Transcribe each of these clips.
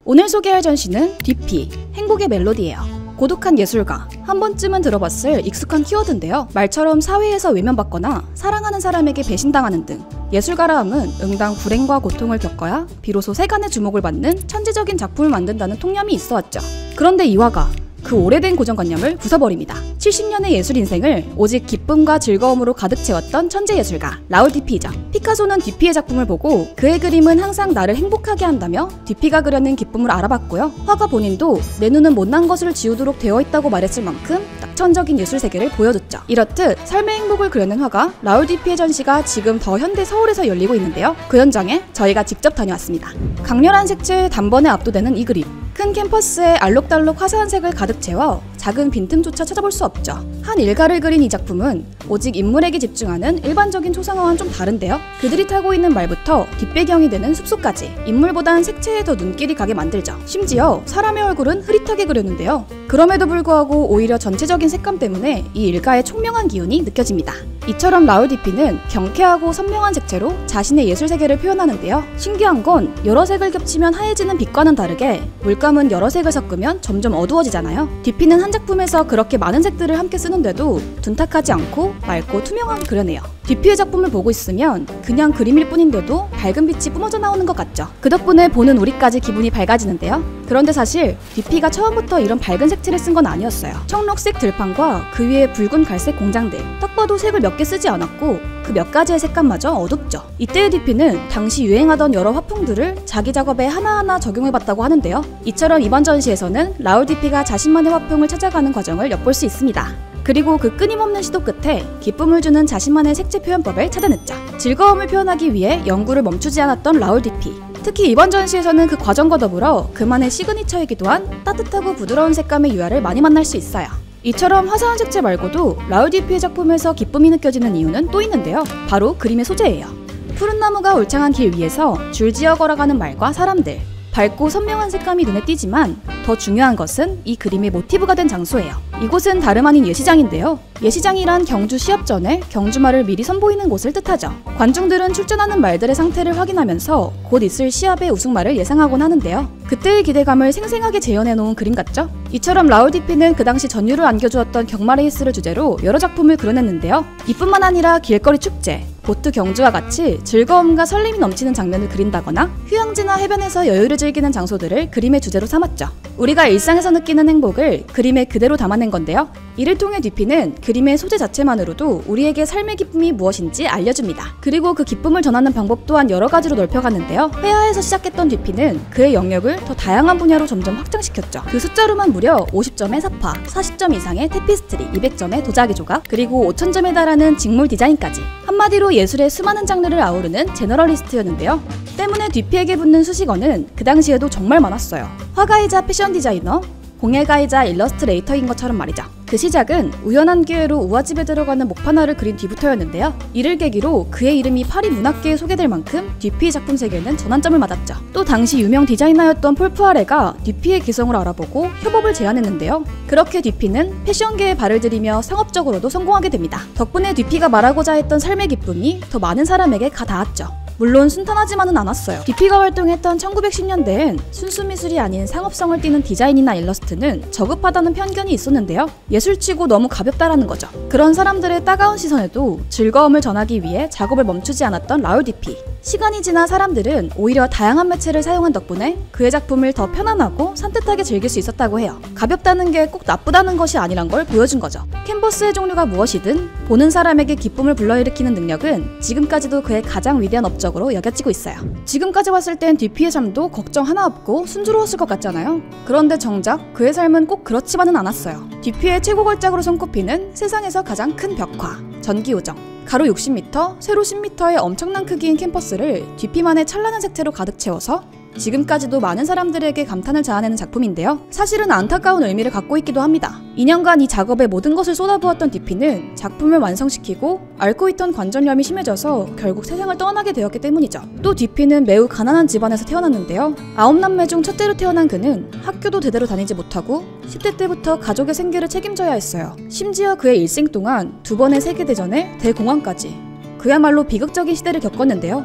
오늘 소개할 전시는 뒤피, 행복의 멜로디예요. 고독한 예술가, 한 번쯤은 들어봤을 익숙한 키워드인데요. 말처럼 사회에서 외면받거나 사랑하는 사람에게 배신당하는 등 예술가라 함은 응당 불행과 고통을 겪어야 비로소 세간의 주목을 받는 천재적인 작품을 만든다는 통념이 있어왔죠. 그런데 이 화가 그 오래된 고정관념을 부숴버립니다. 70년의 예술 인생을 오직 기쁨과 즐거움으로 가득 채웠던 천재 예술가 라울 뒤피죠. 피카소는 뒤피의 작품을 보고 그의 그림은 항상 나를 행복하게 한다며 뒤피가 그려낸 기쁨을 알아봤고요. 화가 본인도 내 눈은 못난 것을 지우도록 되어 있다고 말했을 만큼 낙천적인 예술 세계를 보여줬죠. 이렇듯 삶의 행복을 그려낸 화가 라울 뒤피의 전시가 지금 더 현대 서울에서 열리고 있는데요. 그 현장에 저희가 직접 다녀왔습니다. 강렬한 색채에 단번에 압도되는 이 그림, 큰 캠퍼스에 알록달록 화사한 색을 가득 채워 작은 빈틈조차 찾아볼 수 없죠. 한 일가를 그린 이 작품은 오직 인물에게 집중하는 일반적인 초상화와는 좀 다른데요. 그들이 타고 있는 말부터 뒷배경이 되는 숲속까지 인물보단 색채에 더 눈길이 가게 만들죠. 심지어 사람의 얼굴은 흐릿하게 그렸는데요. 그럼에도 불구하고 오히려 전체적인 색감 때문에 이 일가의 총명한 기운이 느껴집니다. 이처럼 라울 뒤피는 경쾌하고 선명한 색채로 자신의 예술 세계를 표현하는데요. 신기한 건 여러 색을 겹치면 하얘지는 빛과는 다르게 물감은 여러 색을 섞으면 점점 어두워지잖아요. 뒤피는 한 작품에서 그렇게 많은 색들을 함께 쓰는데도 둔탁하지 않고 맑고 투명하게 그려내요. 뒤피의 작품을 보고 있으면 그냥 그림일 뿐인데도 밝은 빛이 뿜어져 나오는 것 같죠. 그 덕분에 보는 우리까지 기분이 밝아지는데요. 그런데 사실 뒤피가 처음부터 이런 밝은 색칠을 쓴 건 아니었어요. 청록색 들판과 그 위에 붉은 갈색 공장들, 딱 봐도 색을 몇 개 쓰지 않았고 그 몇 가지의 색감마저 어둡죠. 이때의 뒤피는 당시 유행하던 여러 화풍들을 자기 작업에 하나하나 적용해봤다고 하는데요. 이처럼 이번 전시에서는 라울 뒤피가 자신만의 화풍을 찾아가는 과정을 엿볼 수 있습니다. 그리고 그 끊임없는 시도 끝에 기쁨을 주는 자신만의 색채 표현법을 찾아냈죠. 즐거움을 표현하기 위해 연구를 멈추지 않았던 라울 뒤피. 특히 이번 전시에서는 그 과정과 더불어 그만의 시그니처이기도 한 따뜻하고 부드러운 색감의 유화를 많이 만날 수 있어요. 이처럼 화사한 색채 말고도 라울 뒤피의 작품에서 기쁨이 느껴지는 이유는 또 있는데요. 바로 그림의 소재예요. 푸른 나무가 울창한 길 위에서 줄지어 걸어가는 말과 사람들. 밝고 선명한 색감이 눈에 띄지만 더 중요한 것은 이 그림의 모티브가 된 장소예요. 이곳은 다름 아닌 예시장인데요. 예시장이란 경주 시합 전에 경주말을 미리 선보이는 곳을 뜻하죠. 관중들은 출전하는 말들의 상태를 확인하면서 곧 있을 시합의 우승말을 예상하곤 하는데요. 그때의 기대감을 생생하게 재현해놓은 그림 같죠? 이처럼 라울 뒤피는 그 당시 전율을 안겨주었던 경마레이스를 주제로 여러 작품을 그려냈는데요. 이뿐만 아니라 길거리 축제, 보트 경주와 같이 즐거움과 설렘이 넘치는 장면을 그린다거나 휴양지나 해변에서 여유를 즐기는 장소들을 그림의 주제로 삼았죠. 우리가 일상에서 느끼는 행복을 그림에 그대로 담아낸 건데요. 이를 통해 뒤피는 그림의 소재 자체만으로도 우리에게 삶의 기쁨이 무엇인지 알려줍니다. 그리고 그 기쁨을 전하는 방법 또한 여러 가지로 넓혀갔는데요. 회화에서 시작했던 뒤피는 그의 영역을 더 다양한 분야로 점점 확장시켰죠. 그 숫자로만 무려 50점의 사파, 40점 이상의 테피스트리, 200점의 도자기 조각, 그리고 5000점에 달하는 직물 디자인까지. 한마디로 예술의 수많은 장르를 아우르는 제너럴리스트였는데요. 때문에 뒤피에게 붙는 수식어는 그 당시에도 정말 많았어요. 화가이자 패션 디자이너, 공예가이자 일러스트레이터인 것처럼 말이죠. 그 시작은 우연한 기회로 우화집에 들어가는 목판화를 그린 뒤부터였는데요. 이를 계기로 그의 이름이 파리 문학계에 소개될 만큼 뒤피의 작품 세계는 전환점을 맞았죠. 또 당시 유명 디자이너였던 폴 푸아레가 뒤피의 개성을 알아보고 협업을 제안했는데요. 그렇게 뒤피는 패션계에 발을 들이며 상업적으로도 성공하게 됩니다. 덕분에 뒤피가 말하고자 했던 삶의 기쁨이 더 많은 사람에게 가 닿았죠. 물론 순탄하지만은 않았어요. 뒤피가 활동했던 1910년대엔 순수 미술이 아닌 상업성을 띠는 디자인이나 일러스트는 저급하다는 편견이 있었는데요. 예술치고 너무 가볍다라는 거죠. 그런 사람들의 따가운 시선에도 즐거움을 전하기 위해 작업을 멈추지 않았던 라울 뒤피. 시간이 지나 사람들은 오히려 다양한 매체를 사용한 덕분에 그의 작품을 더 편안하고 산뜻하게 즐길 수 있었다고 해요. 가볍다는 게 꼭 나쁘다는 것이 아니란 걸 보여준 거죠. 캔버스의 종류가 무엇이든 보는 사람에게 기쁨을 불러일으키는 능력은 지금까지도 그의 가장 위대한 업적으로 여겨지고 있어요. 지금까지 봤을 땐 뒤피의 삶도 걱정 하나 없고 순조로웠을 것 같잖아요. 그런데 정작 그의 삶은 꼭 그렇지만은 않았어요. 뒤피의 최고 걸작으로 손꼽히는 세상에서 가장 큰 벽화, 전기요정. 가로 60m, 세로 10m의 엄청난 크기인 캠퍼스를 뒤피만의 찬란한 색채로 가득 채워서 지금까지도 많은 사람들에게 감탄을 자아내는 작품인데요. 사실은 안타까운 의미를 갖고 있기도 합니다. 2년간 이 작업에 모든 것을 쏟아부었던 뒤피는 작품을 완성시키고 앓고 있던 관절염이 심해져서 결국 세상을 떠나게 되었기 때문이죠. 또 뒤피는 매우 가난한 집안에서 태어났는데요. 9남매 중 첫째로 태어난 그는 학교도 제대로 다니지 못하고 10대 때부터 가족의 생계를 책임져야 했어요. 심지어 그의 일생 동안 2번의 세계대전에 대공황까지. 그야말로 비극적인 시대를 겪었는데요.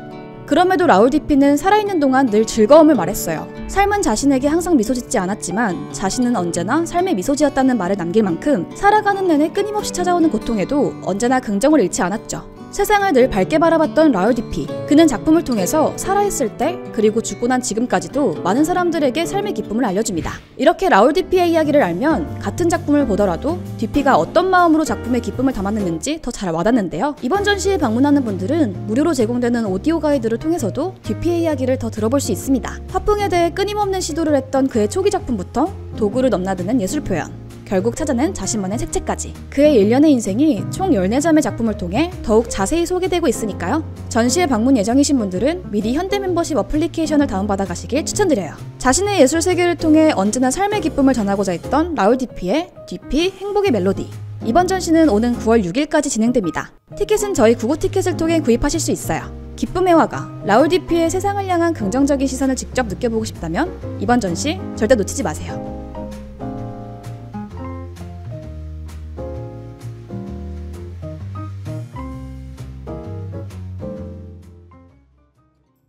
그럼에도 라울 디피는 살아있는 동안 늘 즐거움을 말했어요. 삶은 자신에게 항상 미소 짓지 않았지만 자신은 언제나 삶의 미소 지었다는 말을 남길 만큼 살아가는 내내 끊임없이 찾아오는 고통에도 언제나 긍정을 잃지 않았죠. 세상을 늘 밝게 바라봤던 라울 디피. 그는 작품을 통해서 살아있을 때 그리고 죽고 난 지금까지도 많은 사람들에게 삶의 기쁨을 알려줍니다. 이렇게 라울 디피의 이야기를 알면 같은 작품을 보더라도 디피가 어떤 마음으로 작품에 기쁨을 담았는지 더 잘 와닿는데요. 이번 전시에 방문하는 분들은 무료로 제공되는 오디오 가이드를 통해서도 디피의 이야기를 더 들어볼 수 있습니다. 화풍에 대해 끊임없는 시도를 했던 그의 초기 작품부터 도구를 넘나드는 예술 표현, 결국 찾아낸 자신만의 색채까지. 그의 일련의 인생이 총 14점의 작품을 통해 더욱 자세히 소개되고 있으니까요. 전시회 방문 예정이신 분들은 미리 현대 멤버십 어플리케이션을 다운받아 가시길 추천드려요. 자신의 예술 세계를 통해 언제나 삶의 기쁨을 전하고자 했던 라울 디피의 디피 행복의 멜로디. 이번 전시는 오는 9월 6일까지 진행됩니다. 티켓은 저희 구고티켓을 통해 구입하실 수 있어요. 기쁨의 화가, 라울 디피의 세상을 향한 긍정적인 시선을 직접 느껴보고 싶다면 이번 전시 절대 놓치지 마세요.